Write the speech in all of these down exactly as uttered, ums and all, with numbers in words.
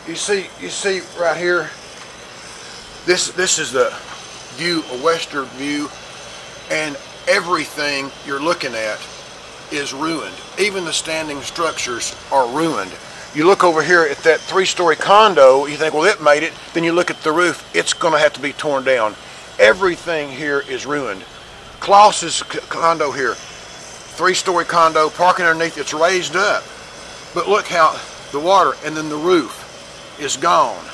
You see, you see right here, this this is the view, a western view, and everything you're looking at is ruined. Even the standing structures are ruined. You look over here at that three-story condo, you think, well, it made it. Then you look at the roof, it's going to have to be torn down. Everything here is ruined. Klaus's condo here, three-story condo, parking underneath, it's raised up. But look how the water and then the roof is gone.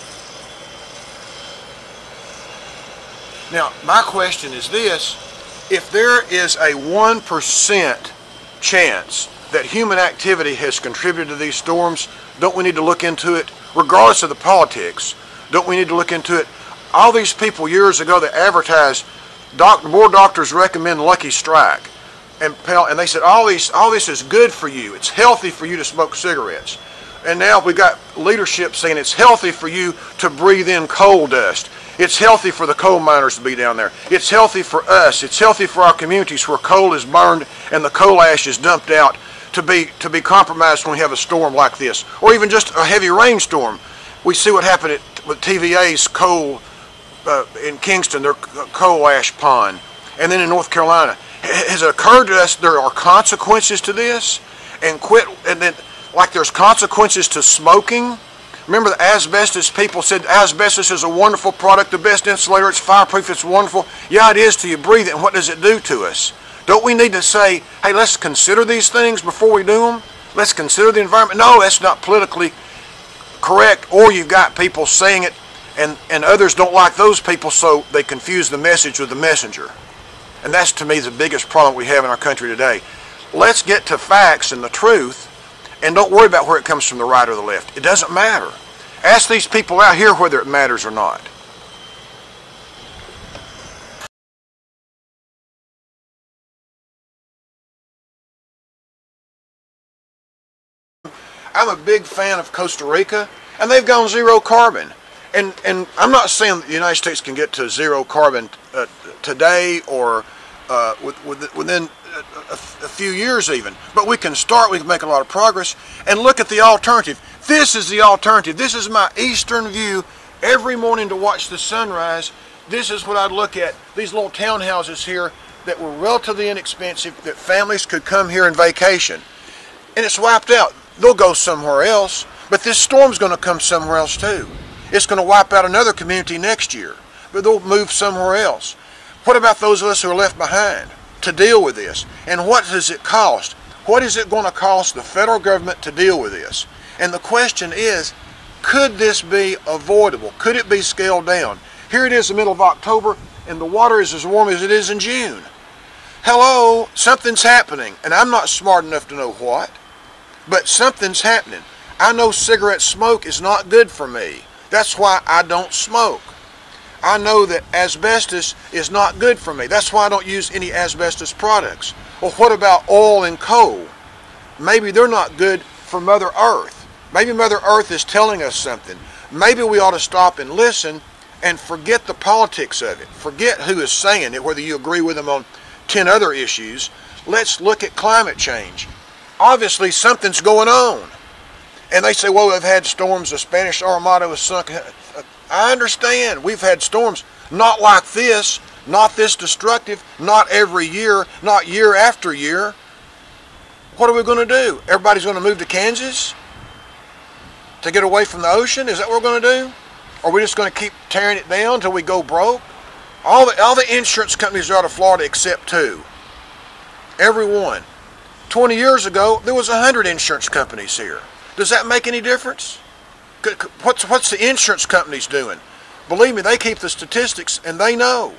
Now, my question is this: if there is a one percent chance that human activity has contributed to these storms, don't we need to look into it, regardless of the politics? Don't we need to look into it? All these people years ago that advertised, doc, more doctors recommend Lucky Strike, and, and they said all these, all this is good for you. It's healthy for you to smoke cigarettes. And now we got leadership saying it's healthy for you to breathe in coal dust. It's healthy for the coal miners to be down there. It's healthy for us. It's healthy for our communities where coal is burned and the coal ash is dumped out to be to be compromised when we have a storm like this, or even just a heavy rainstorm. We see what happened at, with T V A's coal uh, in Kingston, their coal ash pond, and then in North Carolina. Has it occurred to us there are consequences to this? And quit, and then like there's consequences to smoking. Remember the asbestos people said asbestos is a wonderful product, the best insulator, it's fireproof, it's wonderful. Yeah, it is till you breathe it, and what does it do to us? Don't we need to say, hey, let's consider these things before we do them? Let's consider the environment. No, that's not politically correct. Or you've got people saying it, and, and others don't like those people, so they confuse the message with the messenger. And that's, to me, the biggest problem we have in our country today. Let's get to facts and the truth, and don't worry about where it comes from, the right or the left. It doesn't matter. Ask these people out here whether it matters or not. I'm a big fan of Costa Rica, and they've gone zero carbon. And and I'm not saying that the United States can get to zero carbon uh, today or uh, with, with, within a, a, a few years even, but we can start. We can make a lot of progress. And look at the alternative. This is the alternative. This is my eastern view every morning to watch the sunrise. This is what I'd look at. These little townhouses here that were relatively inexpensive, that families could come here and vacation. And it's wiped out. They'll go somewhere else, but this storm's going to come somewhere else too. It's going to wipe out another community next year, but they'll move somewhere else. What about those of us who are left behind to deal with this? And what does it cost? What is it going to cost the federal government to deal with this? And the question is, could this be avoidable? Could it be scaled down? Here it is the middle of October, and the water is as warm as it is in June. Hello, something's happening, and I'm not smart enough to know what. But something's happening. I know cigarette smoke is not good for me. That's why I don't smoke. I know that asbestos is not good for me. That's why I don't use any asbestos products. Well, what about oil and coal? Maybe they're not good for Mother Earth. Maybe Mother Earth is telling us something. Maybe we ought to stop and listen and forget the politics of it. Forget who is saying it, whether you agree with them on ten other issues. Let's look at climate change. Obviously something's going on. And they say, well, we've had storms, the Spanish Armada was sunk. I understand, we've had storms, not like this, not this destructive, not every year, not year after year. What are we going to do? Everybody's going to move to Kansas to get away from the ocean? Is that what we're going to do? Or are we just going to keep tearing it down until we go broke? All the, all the insurance companies are out of Florida except two. Every one. twenty years ago, there was a hundred insurance companies here. Does that make any difference? What's, what's the insurance companies doing? Believe me, they keep the statistics and they know.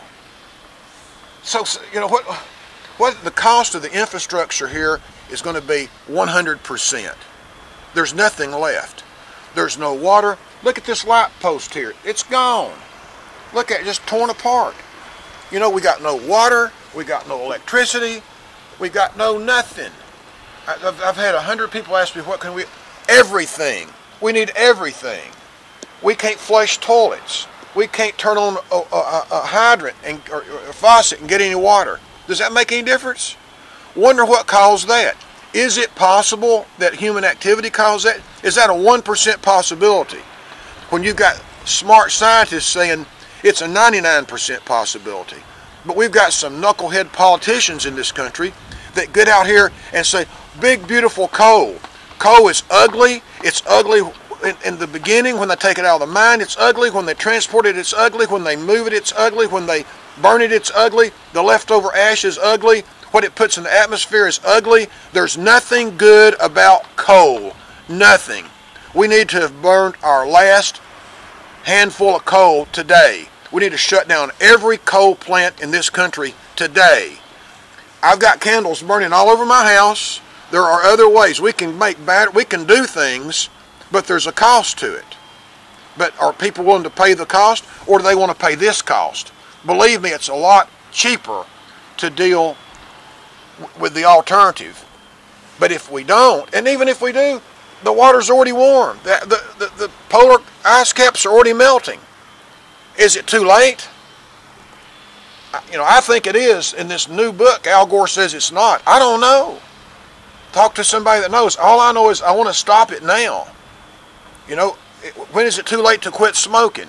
So, you know, what, what the cost of the infrastructure here is going to be one hundred percent. There's nothing left. There's no water. Look at this light post here. It's gone. Look at it, just torn apart. You know, we got no water. We got no electricity. We got no nothing. I've, I've had a hundred people ask me, what can we... Everything. We need everything. We can't flush toilets. We can't turn on a, a, a hydrant and, or, or a faucet and get any water. Does that make any difference? Wonder what caused that. Is it possible that human activity caused that? Is that a one percent possibility? When you've got smart scientists saying it's a ninety-nine percent possibility. But we've got some knucklehead politicians in this country that get out here and say, big beautiful coal. Coal is ugly. It's ugly in, in the beginning when they take it out of the mine. It's ugly when they transport it. It's ugly when they move it. It's ugly when they burn it. It's ugly. The leftover ash is ugly. What it puts in the atmosphere is ugly. There's nothing good about coal. Nothing. We need to have burned our last handful of coal today. We need to shut down every coal plant in this country today. I've got candles burning all over my house. There are other ways. We can make bad, we can do things, but there's a cost to it. But are people willing to pay the cost, or do they want to pay this cost? Believe me, it's a lot cheaper to deal with the alternative. But if we don't, and even if we do, the water's already warm. The, the, the, the polar ice caps are already melting. Is it too late? You know, I think it is. In this new book, Al Gore says it's not. I don't know. Talk to somebody that knows. All I know is I want to stop it now. You know, when is it too late to quit smoking?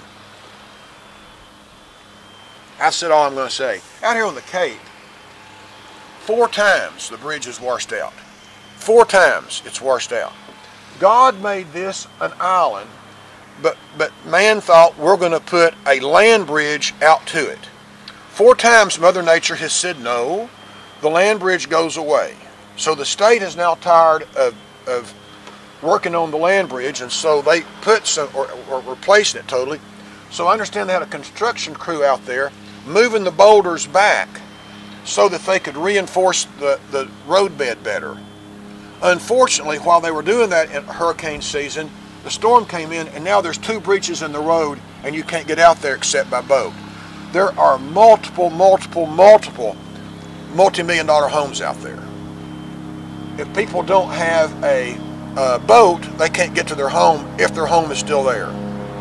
I've said all I'm going to say. Out here on the Cape, four times the bridge is washed out. Four times it's washed out. God made this an island, but, but man thought we're going to put a land bridge out to it. Four times Mother Nature has said no, the land bridge goes away. So the state is now tired of, of working on the land bridge, and so they put some, or, or replacing it totally. So I understand they had a construction crew out there moving the boulders back so that they could reinforce the, the roadbed better. Unfortunately, while they were doing that in hurricane season, the storm came in, and now there's two breaches in the road, and you can't get out there except by boat. There are multiple, multiple, multiple multi-million dollar homes out there. If people don't have a, a boat, they can't get to their home if their home is still there.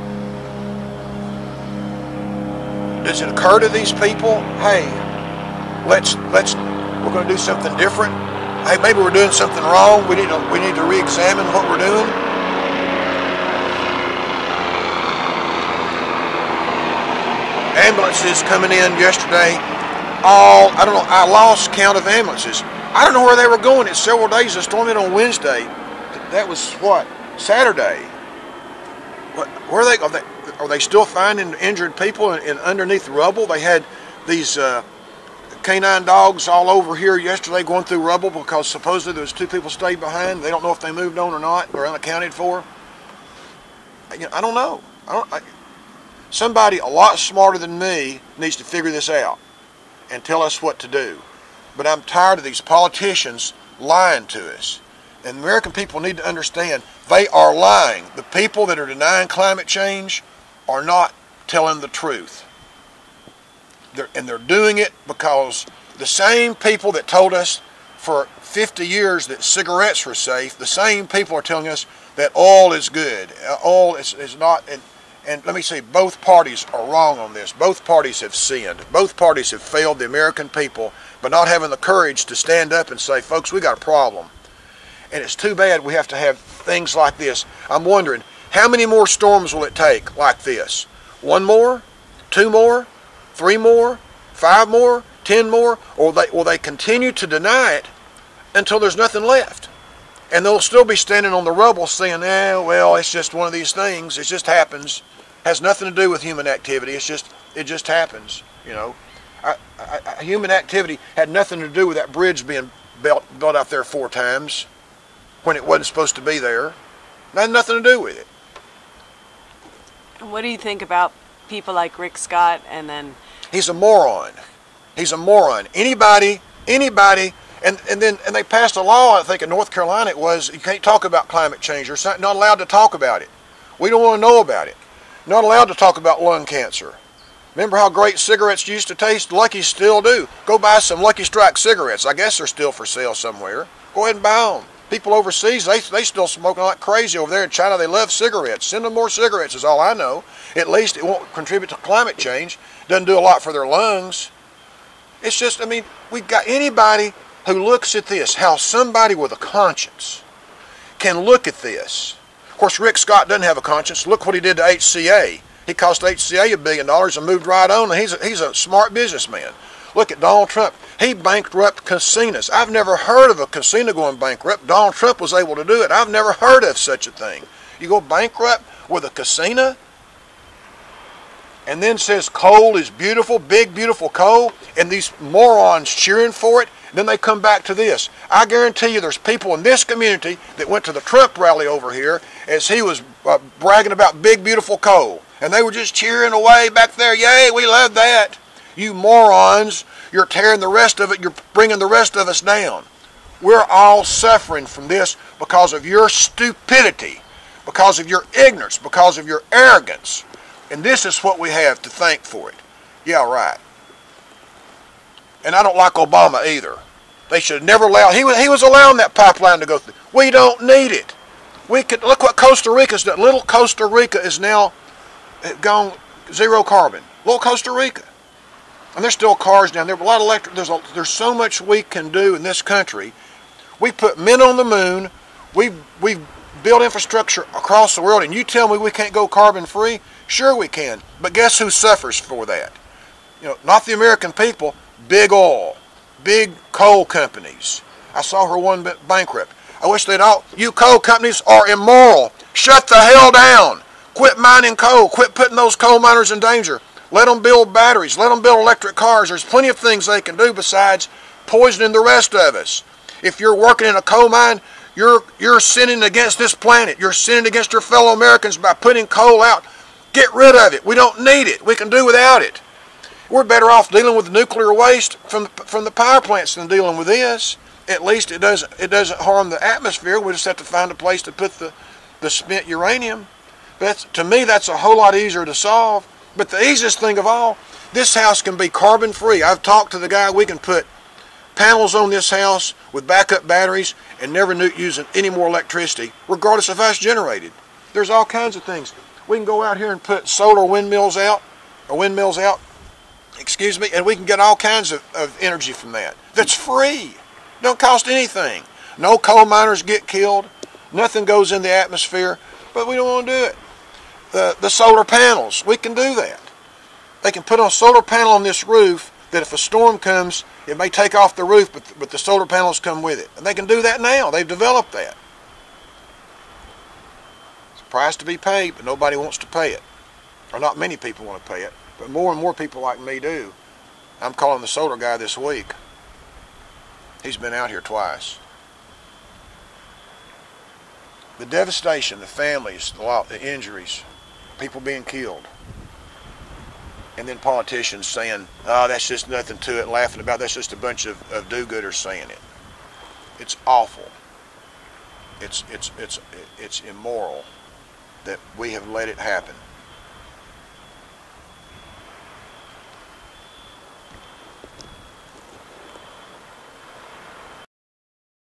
Does it occur to these people, hey, let's, let's, we're going to do something different? Hey, maybe we're doing something wrong. We need to, we need to re-examine what we're doing. Ambulances coming in yesterday. All, I don't know, I lost count of ambulances. I don't know where they were going. It's several days. The storm hit on Wednesday. That was what? Saturday. What, where are they? Are they, are they still finding injured people in, in underneath rubble? They had these uh, canine dogs all over here yesterday going through rubble because supposedly there was two people stayed behind. They don't know if they moved on or not. They're unaccounted for. I, you know, I don't know. I don't. I, somebody a lot smarter than me needs to figure this out and tell us what to do. But I'm tired of these politicians lying to us. And the American people need to understand they are lying. The people that are denying climate change are not telling the truth. They're, and they're doing it because the same people that told us for fifty years that cigarettes were safe, the same people are telling us that oil is good. Oil is, is not, and, and let me say, both parties are wrong on this. Both parties have sinned. Both parties have failed the American people by not having the courage to stand up and say, folks, we got a problem. And it's too bad we have to have things like this. I'm wondering, how many more storms will it take like this? One more? Two more? Three more? Five more? Ten more? Or will they, will they continue to deny it until there's nothing left? And they'll still be standing on the rubble saying, eh, well, it's just one of these things. It just happens. Has nothing to do with human activity. It's just, it just happens, you know. I, I, human activity had nothing to do with that bridge being built, built out there four times when it wasn't supposed to be there. It had nothing to do with it. What do you think about people like Rick Scott and then... He's a moron. He's a moron. Anybody, anybody, and, and then and they passed a law, I think in North Carolina it was, you can't talk about climate change. You're not allowed to talk about it. We don't want to know about it. Not allowed to talk about lung cancer. Remember how great cigarettes used to taste? Lucky's still do. Go buy some Lucky Strike cigarettes. I guess they're still for sale somewhere. Go ahead and buy them. People overseas, they they still smoking like crazy over there in China. They love cigarettes. Send them more cigarettes is all I know. At least it won't contribute to climate change. Doesn't do a lot for their lungs. It's just, I mean, we've got anybody who looks at this, how somebody with a conscience can look at this. Of course, Rick Scott doesn't have a conscience. Look what he did to H C A. He cost H C A a billion dollars and moved right on, and he's a, he's a smart businessman. Look at Donald Trump. He bankrupted casinos. I've never heard of a casino going bankrupt. Donald Trump was able to do it. I've never heard of such a thing. You go bankrupt with a casino? And then says coal is beautiful, big, beautiful coal, and these morons cheering for it. And then they come back to this. I guarantee you there's people in this community that went to the Trump rally over here as he was uh, bragging about big, beautiful coal. And they were just cheering away back there. Yay, we love that. You morons, you're tearing the rest of it. You're bringing the rest of us down. We're all suffering from this because of your stupidity, because of your ignorance, because of your arrogance. And this is what we have to thank for it. Yeah, right. And I don't like Obama either. They should have never allowed, he was, he was allowing that pipeline to go through. We don't need it. We could, look what Costa Rica's done. Little Costa Rica is now gone zero carbon. Little Costa Rica. And there's still cars down there, but a lot of electric, there's, a, there's so much we can do in this country. We put men on the moon. We've, we've built infrastructure across the world, and you tell me we can't go carbon free? Sure we can, but guess who suffers for that? You know, not the American people, big oil, big coal companies. I saw her one bit bankrupt. I wish they'd all, you coal companies are immoral. Shut the hell down. Quit mining coal. Quit putting those coal miners in danger. Let them build batteries. Let them build electric cars. There's plenty of things they can do besides poisoning the rest of us. If you're working in a coal mine, you're, you're sinning against this planet. You're sinning against your fellow Americans by putting coal out. Get rid of it. We don't need it. We can do without it. We're better off dealing with nuclear waste from the, from the power plants than dealing with this. At least it doesn't it doesn't harm the atmosphere. We just have to find a place to put the, the spent uranium. That's, to me, that's a whole lot easier to solve. But the easiest thing of all, this house can be carbon free. I've talked to the guy. We can put panels on this house with backup batteries and never use any more electricity, regardless of how it's generated. There's all kinds of things. We can go out here and put solar windmills out, or windmills out, excuse me, and we can get all kinds of, of energy from that. That's free. Don't cost anything. No coal miners get killed. Nothing goes in the atmosphere, but we don't want to do it. The, the solar panels, we can do that. They can put a solar panel on this roof that if a storm comes, it may take off the roof, but, but the solar panels come with it. And they can do that now. They've developed that. Price to be paid, but nobody wants to pay it. Or not many people want to pay it, but more and more people like me do. I'm calling the solar guy this week. He's been out here twice. The devastation, the families, the, lot, the injuries, people being killed. And then politicians saying, oh, that's just nothing to it, laughing about it. That's just a bunch of, of do-gooders saying it. It's awful. It's, it's, it's, it's immoral that we have let it happen.